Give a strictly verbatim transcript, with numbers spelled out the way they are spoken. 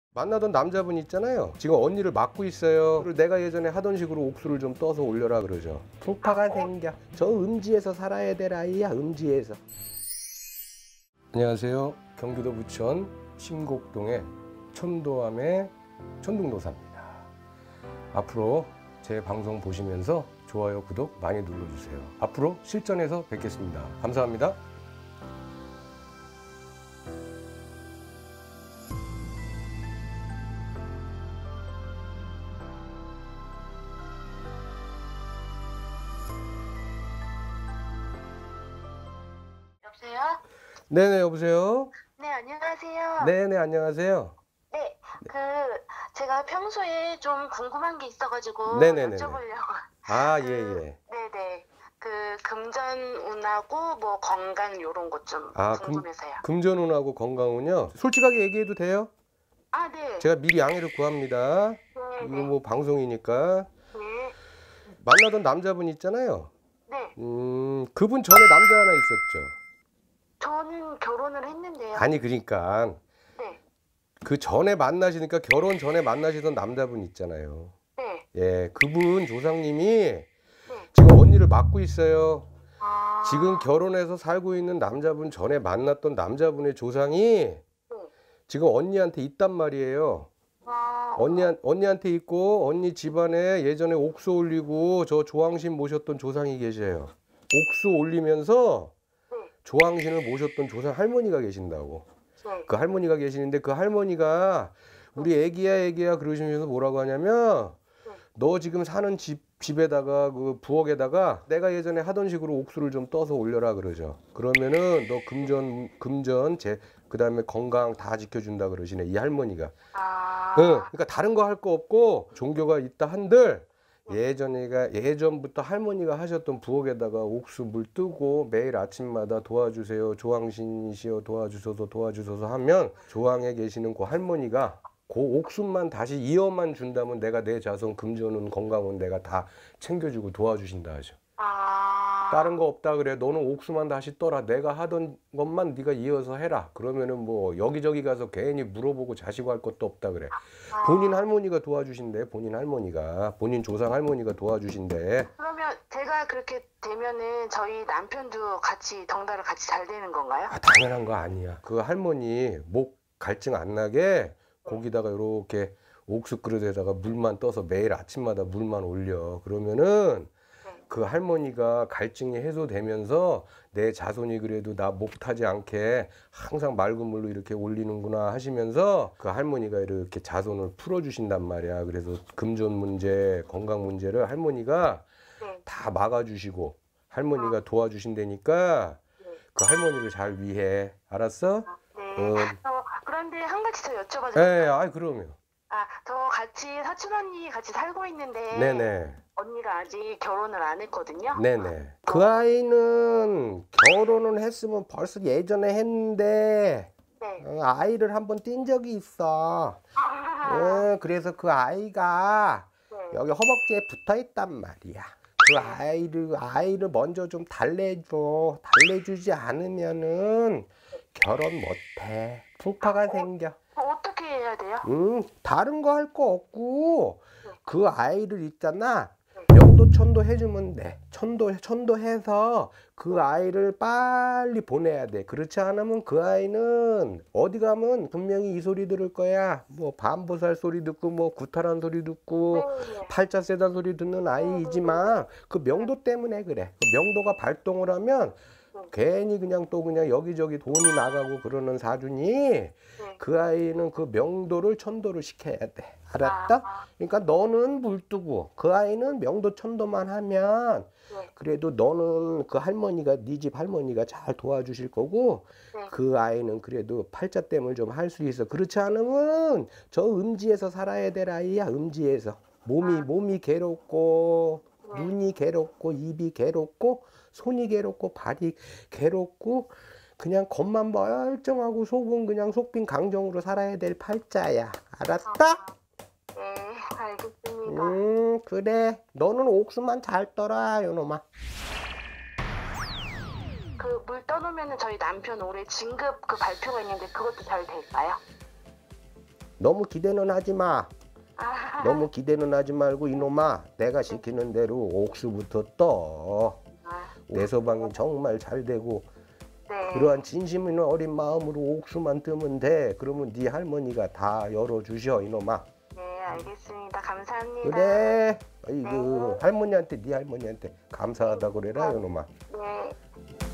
만나던 남자분 있잖아요. 지금 언니를 맡고 있어요. 그리고 내가 예전에 하던 식으로 옥수를 좀 떠서 올려라 그러죠. 풍파가 생겨. 저 음지에서 살아야 될 아이야. 음지에서. 안녕하세요. 경기도 부천 신곡동의 천도암의 천둥도사입니다. 앞으로 제 방송 보시면서 좋아요, 구독 많이 눌러주세요. 앞으로 실전에서 뵙겠습니다. 감사합니다. 여보세요? 네네, 여보세요? 네, 안녕하세요. 네네, 안녕하세요. 네, 그 제가 평소에 좀 궁금한 게 있어가지고 네네네네. 여쭤보려고. 아, 그, 예, 예. 네네. 그 금전운하고 뭐 건강 요런 것 좀 아, 금, 궁금해서요. 금전운하고 건강운요? 솔직하게 얘기해도 돼요? 아, 네. 제가 미리 양해를 구합니다. 네, 이거 네. 뭐 방송이니까. 네. 만나던 남자분 있잖아요. 네. 음, 그분 전에 남자 하나 있었죠. 저는 결혼을 했는데요. 아니, 그러니까 네. 그 전에 만나시니까 결혼 전에 만나시던 남자분 있잖아요. 네. 예, 그분 조상님이 네. 지금 언니를 맡고 있어요. 아. 지금 결혼해서 살고 있는 남자분 전에 만났던 남자분의 조상이 네. 지금 언니한테 있단 말이에요. 아. 언니, 언니한테 있고 언니 집안에 예전에 옥수 올리고 저 조항신 모셨던 조상이 계셔요. 옥수 올리면서 네. 조항신을 모셨던 조상 할머니가 계신다고. 네. 그 할머니가 계시는데 그 할머니가 우리 애기야 애기야 그러시면서 뭐라고 하냐면 너 지금 사는 집, 집에다가 그 부엌에다가 내가 예전에 하던 식으로 옥수를 좀 떠서 올려라 그러죠. 그러면은 너 금전 금전 제 그다음에 건강 다 지켜준다 그러시네 이 할머니가. 아. 응, 그러니까 다른 거 할 거 없고 종교가 있다 한들 예전에가 예전부터 할머니가 하셨던 부엌에다가 옥수 물 뜨고 매일 아침마다 도와주세요 조항신이시여 도와주소서 도와주소서 하면 조항에 계시는 그 할머니가 그 옥수만 다시 이어만 준다면 내가 내 자손 금전운 건강운 내가 다 챙겨주고 도와주신다 하죠. 아. 다른 거 없다 그래. 너는 옥수만 다시 떠라. 내가 하던 것만 네가 이어서 해라. 그러면은 뭐 여기저기 가서 괜히 물어보고 자시고 할 것도 없다 그래. 본인 할머니가 도와주신대. 본인 할머니가. 본인 조상 할머니가 도와주신대. 그러면 제가 그렇게 되면은 저희 남편도 같이 덩달아 같이 잘 되는 건가요? 아, 당연한 거 아니야. 그 할머니 목 갈증 안 나게 거기다가 이렇게 옥수 그릇에다가 물만 떠서 매일 아침마다 물만 올려. 그러면은 그 할머니가 갈증이 해소되면서 내 자손이 그래도 나 목 타지 않게 항상 맑은 물로 이렇게 올리는구나 하시면서 그 할머니가 이렇게 자손을 풀어주신단 말이야. 그래서 금전 문제, 건강 문제를 할머니가 네. 다 막아주시고 할머니가 도와주신다니까 그 할머니를 잘 위해. 알았어? 네. 어. 어, 그런데 한 가지 더 여쭤봐도 예, 될까요? 아이 그러면. 아, 저 같이 사촌 언니 같이 살고 있는데 네네. 언니가 아직 결혼을 안 했거든요. 네네. 그 아이는 결혼을 했으면 벌써 예전에 했는데 네. 어, 아이를 한번 띈 적이 있어. 아, 어, 그래서 그 아이가 네. 여기 허벅지에 붙어 있단 말이야. 그 아이를 아이를 먼저 좀 달래줘. 달래주지 않으면은 결혼 못해. 풍파가 생겨. 어, 어떻게 해야 돼요? 음, 다른 거 할 거 없고 그 아이를 있잖아. 명도 천도 해주면 돼. 천도 천도해서 그 아이를 빨리 보내야 돼. 그렇지 않으면 그 아이는 어디 가면 분명히 이 소리 들을 거야. 뭐 밤보살 소리 듣고 뭐 구타란 소리 듣고 네. 팔자 세다 소리 듣는 아이이지만 그 명도 때문에 그래. 그 명도가 발동을 하면 괜히 그냥 또 그냥 여기저기 돈이 나가고 그러는 사주니 그 아이는 그 명도를 천도를 시켜야 돼. 알았다? 그러니까 너는 물 뜨고 그 아이는 명도 천도만 하면 그래도 너는 그 할머니가 네 집 할머니가 잘 도와주실 거고 그 아이는 그래도 팔자땜을 좀 할 수 있어. 그렇지 않으면 저 음지에서 살아야 될 아이야. 음지에서 몸이 몸이 괴롭고 눈이 괴롭고 입이 괴롭고 손이 괴롭고 발이 괴롭고 그냥 겉만 멀쩡하고 속은 그냥 속빈 강정으로 살아야 될 팔자야. 알았다? 네, 알겠습니다. 음, 그래. 너는 옥수만 잘 떠라, 요놈아. 그 물 떠놓으면 저희 남편 올해 진급 그 발표가 있는데 그것도 잘 될까요? 너무 기대는 하지 마. 아, 너무 기대는 하지 말고 이놈아, 내가 시키는 대로 옥수부터 떠. 아, 내 서방이 정말 잘 되고 네. 그러한 진심 있는 어린 마음으로 옥수만 뜨면 돼. 그러면 네 할머니가 다 열어주셔 이놈아. 네, 알겠습니다. 감사합니다. 그래. 아이고 할머니한테 네 할머니한테 감사하다 그래라 이놈아. 네.